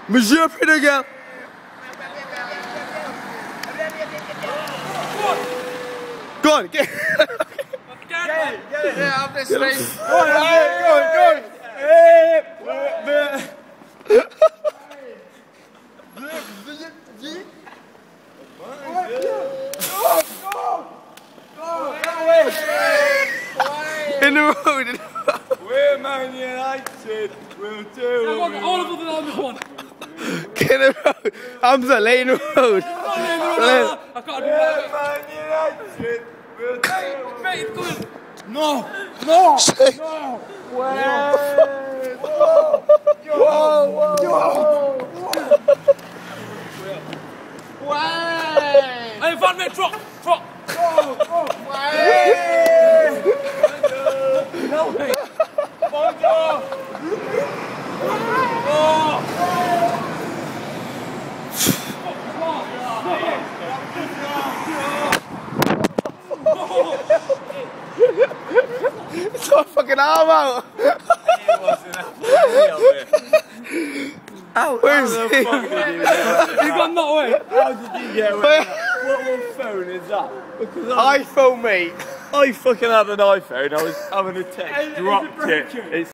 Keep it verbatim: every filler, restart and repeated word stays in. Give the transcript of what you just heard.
Monsieur Pinegal. Go on, get it. Get it, get it. Yeah, up this thing. Go on, go on, go on. In the road, in the road. We're Man United. We'll do. All of them on this one. Get in the road. Hamza, lay in the road. I can't do We're that. Man United. We'll do. Mate, it's coming. No, no, no. Wait. Whoa, whoa, whoa. Wait. Hey, Van Mate, drop, drop. Wait. No, mate. Bonjour. It's my fucking arm out. How, Where is how the he? fuck did you get You got that way. How did you get away with that? What, what phone is that? Because I, iPhone, mate. I fucking had an iPhone, I was having a text, dropped it. It's